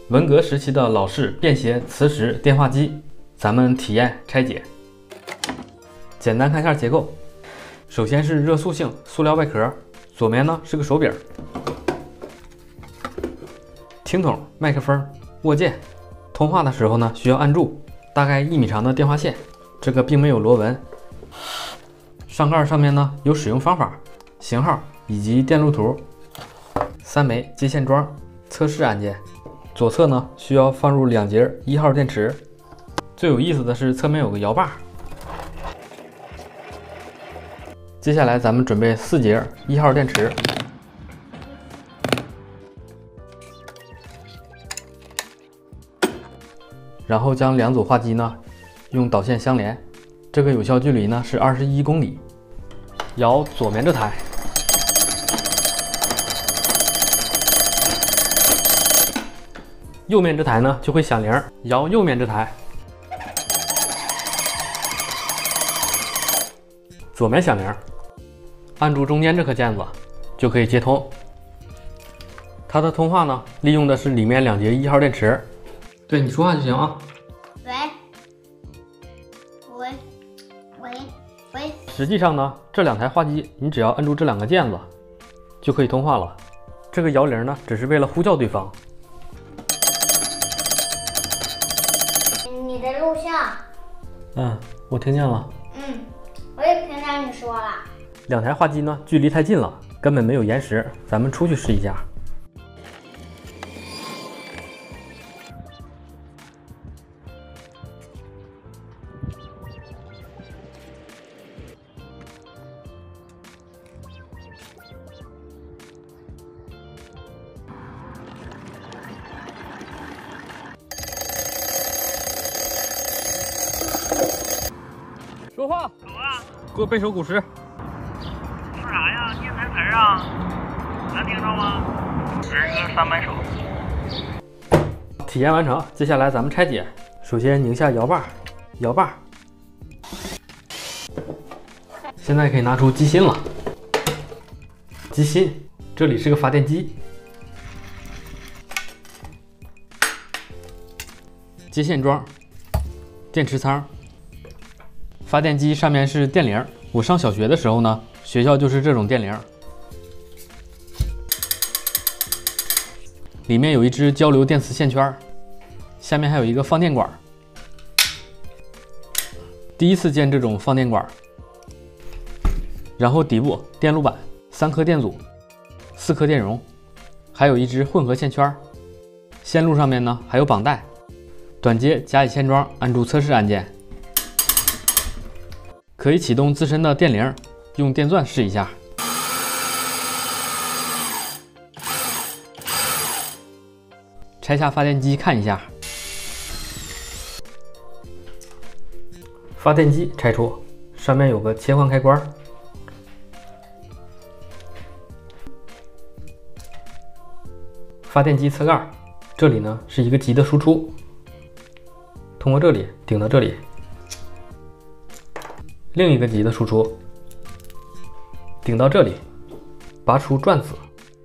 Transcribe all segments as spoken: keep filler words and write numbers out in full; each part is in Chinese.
文革时期的老式便携磁石电话机，咱们体验拆解。简单看一下结构，首先是热塑性塑料外壳，左面呢是个手柄，听筒、麦克风、握键。通话的时候呢需要按住，大概一米长的电话线，这个并没有螺纹。上盖上面呢有使用方法、型号以及电路图。三枚接线桩，测试按键。左侧呢需要放入两节一号电池。最有意思的是侧面有个摇把。接下来咱们准备四节一号电池。然后将两组话机呢用导线相连，这个有效距离呢是二十一公里。摇左面这台，右面这台呢就会响铃，摇右面这台，左面响铃，按住中间这颗键子就可以接通。它的通话呢利用的是里面两节一号电池。对你说话就行啊。 喂，喂，喂，喂。 实际上呢，这两台话机你只要按住这两个键子，就可以通话了。这个摇铃呢，只是为了呼叫对方。 你的录像。 嗯，我听见了。 嗯，我也听见你说了。 两台话机呢，距离太近了，根本没有延时。咱们出去试一下。说话， 走啊！ 给我背首古诗。 说啥呀？念台词儿啊？能听着吗？儿歌三百首。 体验完成，接下来咱们拆解。首先拧下摇把，摇把。现在可以拿出机芯了。机芯，这里是个发电机。接线桩，电池仓。发电机上面是电铃，我上小学的时候呢，学校就是这种电铃。里面有一只交流电磁线圈，下面还有一个放电管。第一次见这种放电管。然后底部电路板，三颗电阻，四颗电容，还有一只混合线圈。线路上面呢还有绑带。短接假以线装，按住测试按键。可以启动自身的电铃，用电钻试一下。拆下发电机看一下。发电机拆除，上面有个切换开关。发电机侧盖，这里呢是一个极的输出，通过这里顶到这里。另一个极的输出顶到这里，拔出转子，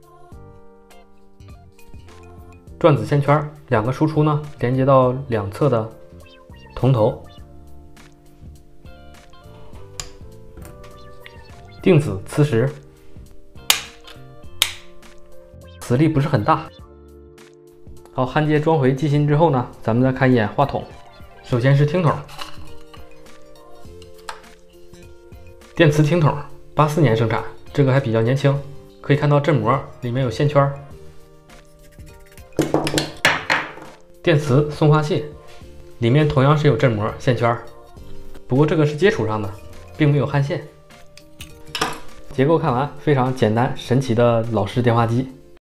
转子线圈，两个输出呢连接到两侧的铜头，定子磁石，磁力不是很大。好，焊接装回机芯之后呢，咱们再看一眼话筒。首先是听筒。电磁听筒，八四年生产，这个还比较年轻。可以看到振膜里面有线圈。电磁送话器，里面同样是有振膜、线圈，不过这个是接触上的，并没有焊线。结构看完，非常简单神奇的老式电话机。